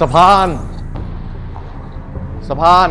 สะพานสะพาน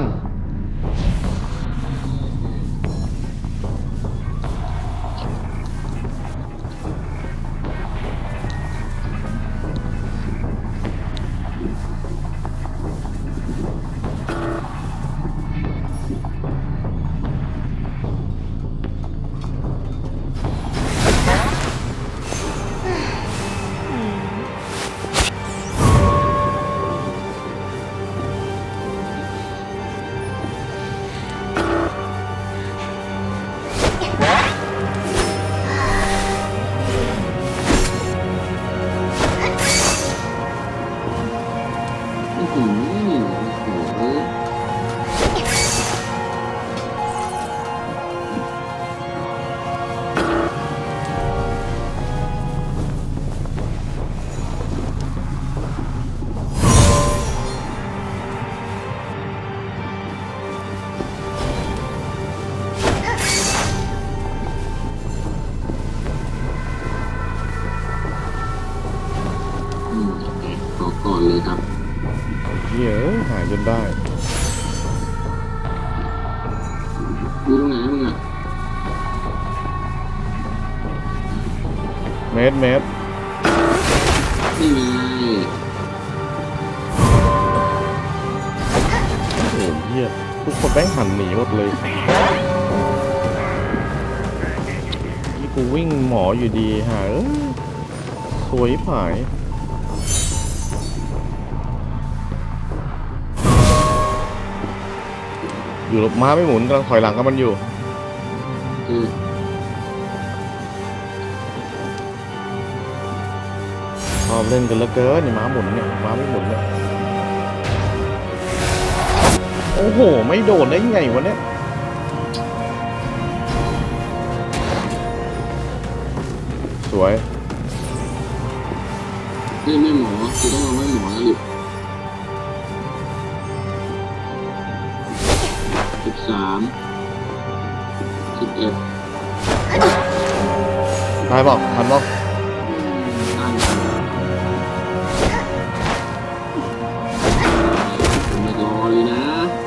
ก่อนเลยครับเหี้ยหายจนได้ดูตรงไหนมึงอ่ะเมตรนี่ไงโอ้โหเหี้ยทุกคนแม่งหันหนีหมดเลยนี่กูวิ่งหมออยู่ดีหาสวยผายอยู่ม้าไม่หมุนกำลังถอยหลังกับมันอยู่ชอบเล่นกันเหลือเกินนี่ม้าหมุนเนี่ยม้าไม่หมุนเนี่ยโอ้โหไม่โดดได้ไงวะเนี่ยสวยไม่หมอคือต้องเอาไม่หมอแล้วหรือ13 11 ได้บอกทันบอกไม่รอเลยนะ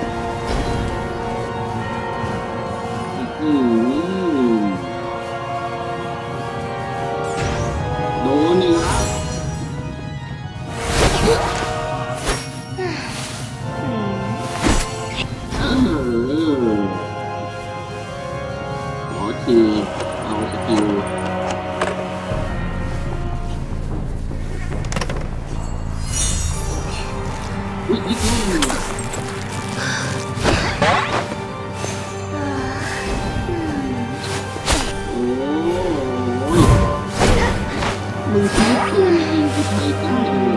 โดนอีกแล้วทีเอาสกิลอุ๊ยยิงเลยโอ้ยมึงคิดตัวเองกูไทยกันจังเลย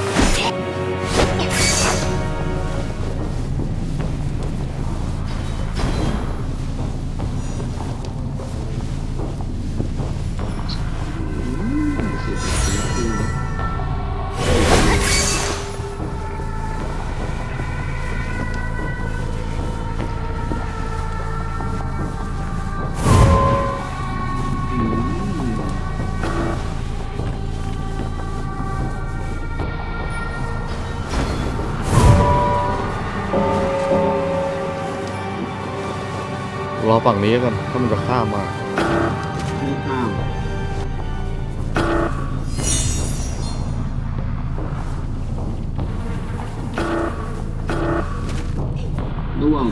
รอฝั่งนี้กันถ้ามันจะข้ามมาไม่ข้ามร่วง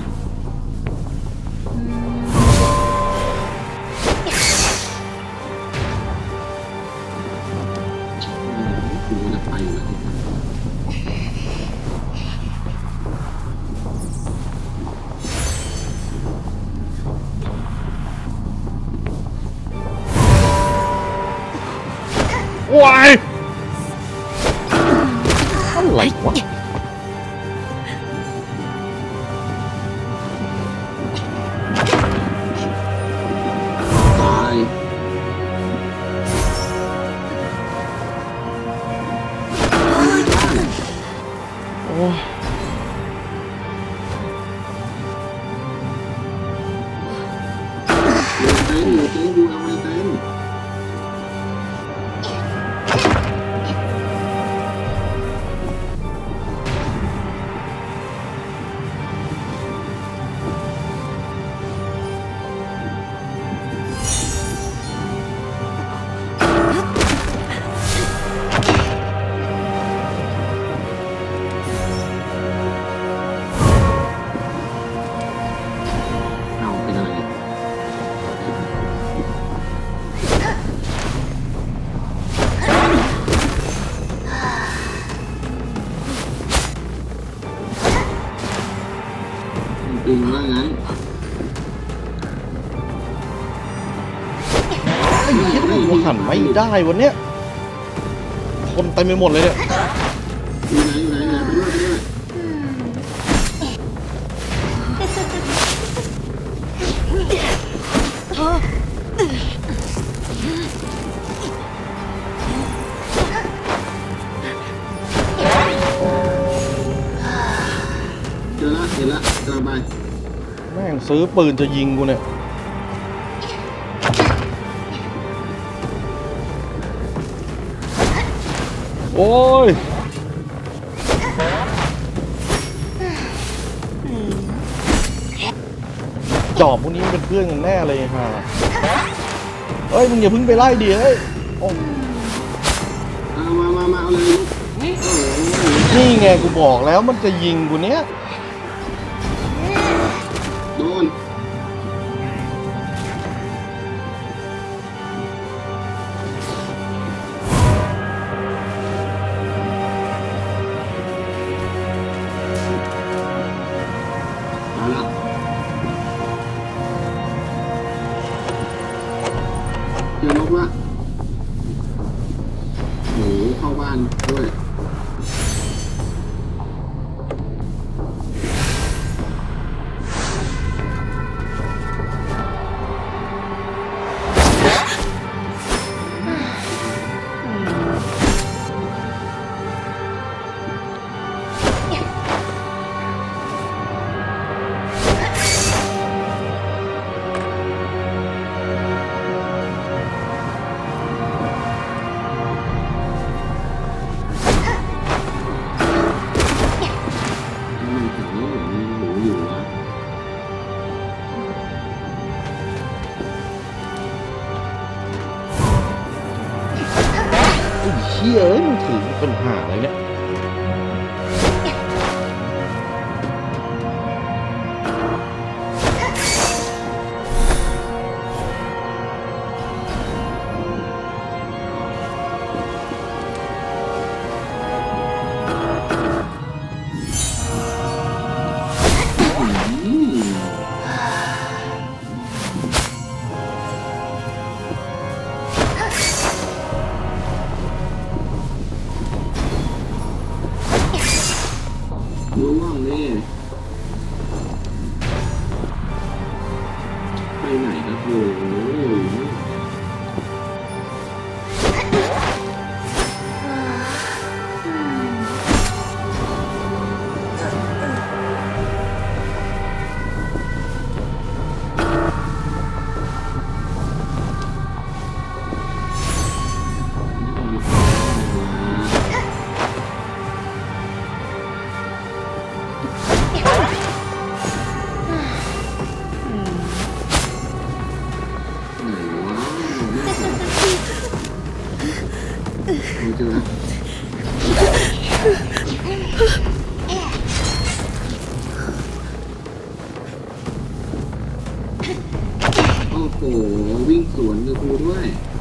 กูจะไปอยู่แล้ววายอะไรวะตายโอ้เต้นดูทำไมเต้นจริงว่างั้นไอ้คิดว่ากูหันไม่ได้วันเนี้ยคนเต็มไปหมดเลยเนี่ยอยู่ไหนไปด้วยเห็นละกำลังไปแม่งซื้อปืนจะยิงกูเนี่ยโอ้ยจอบพวกนี้มันเป็นเพื่อนกันแน่เลยฮะเฮ้ยมึงอย่าเพิ่งไปไล่ดิเฮ้ยโอ้มาเอาเลยลูกโอ้โหนี่ไงกูบอกแล้วมันจะยิงกูเนี้ยโดนเอาละเจอนกละโอ้โหเข้าบ้านด้วยไอ้เชี่ยเอ้ยมึงถือเป็นหาอะไรเนี่ยรู้ว่างนี่ไปไหนครับโอ้โหไหนวะไม่เจอแล้วโอ้โหวิ่งสวนกับกูด้วย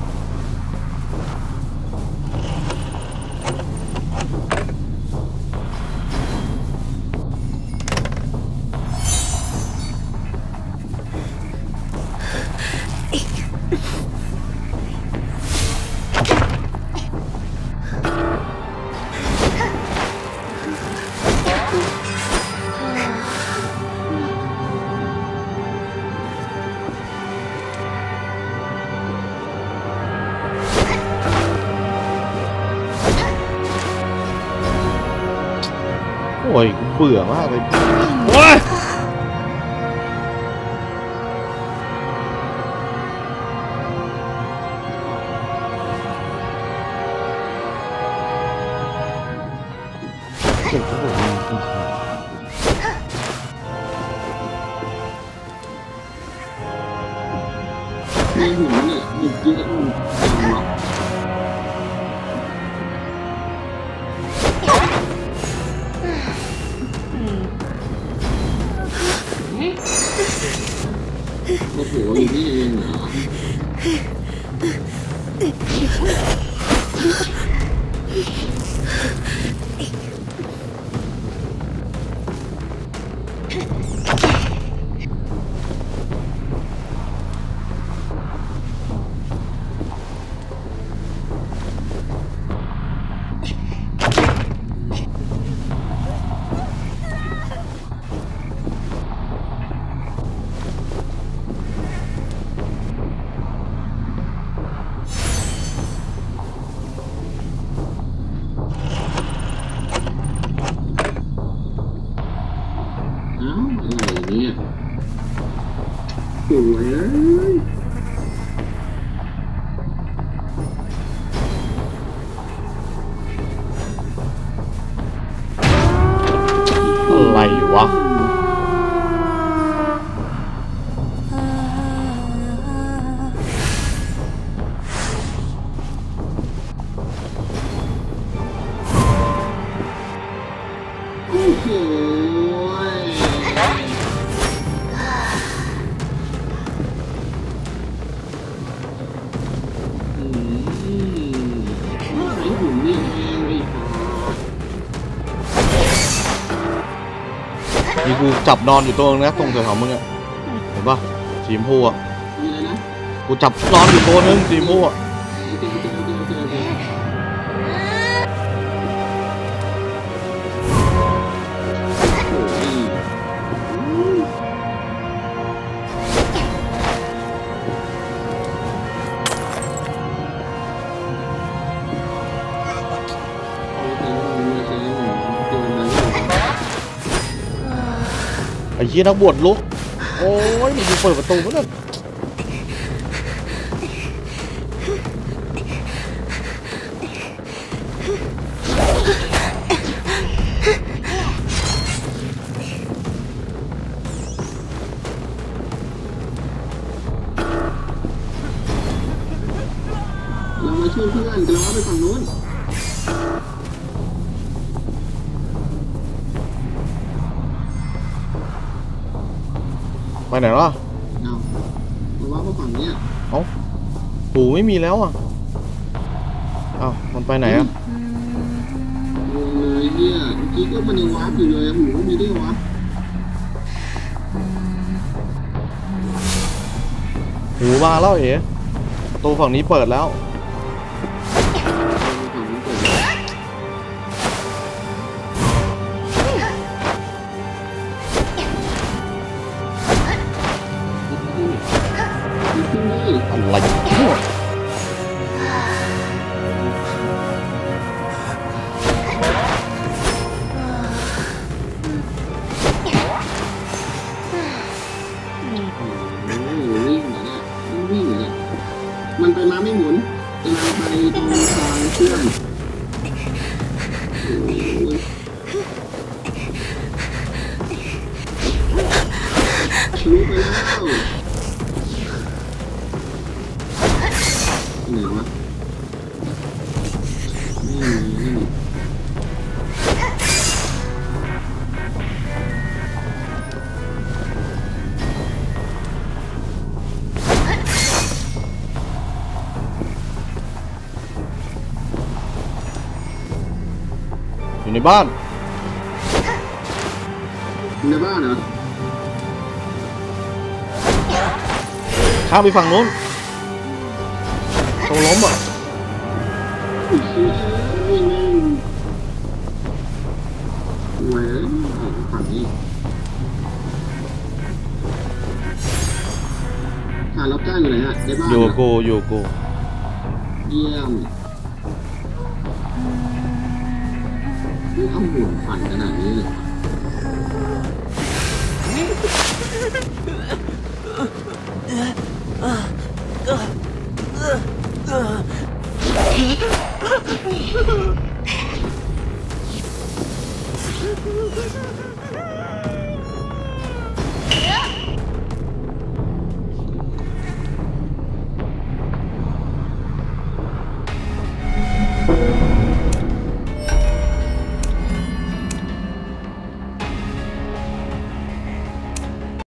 โอ้ยกูเบื่อมากเลยโอ้ยเจ็บทุกคนจริงในหัวเนี่ยหยุดเยอะมันจังหรอกโอ้โหอยู่นี่เองเหรอเนี่ยสวยเลยอะไรวะโอ้โหไอ้หุ่นนี่เองไอ้ปอนี่กูจับนอนอยู่ตัวนึงนะตรงแถวๆมึงอะเห็นปะสีชมพูอะมีอะไรนะกูจับนอนอยู่ตัวนึงสีชมพูอะโอเคโอเคโอเคโอเคโอเคโอ้ยไอ้เหี้ยนักบวชลุกโอ้ยมึงเปิดประตูมั้งเนี่ยเรามาช่วยเพื่อนเราไปฝั่งนู้นไปไหนวะเอามาว่าฝั่งเนี้ยเอ้าหูไม่มีแล้วอ่ะเอ้ามันไปไหนอ่ะงงเลยเนี่ยเมื่อกี้ก็มันยังวาร์ปอยู่เลยหูมีได้วะหูมาแล้วเอ๋ประตูฝั่งนี้เปิดแล้วฝั่งนี้เปิดขึ้นเลยอะไรเนี่ยวิ่งเหรอเนี่ยวิ่งเหรอเนี่ยมันไปมาไม่หมุนกำลังไปตรงทางเชื่อมโอ้ยทะลุไปแล้วไหนวะนี่อยู่ในบ้านในบ้านเหรอข้ามไปฝั่งนู้นตรงล้มอ่ะอุ้ยเฮ้ยแม่งแหวนฝั่งนี้หารับจ้างอยู่ไหนอะในบ้านอยู่เหรอกูอยู่กูเยี่ยมนี่เอาห่วงปั่นขนาดนี้เลยเ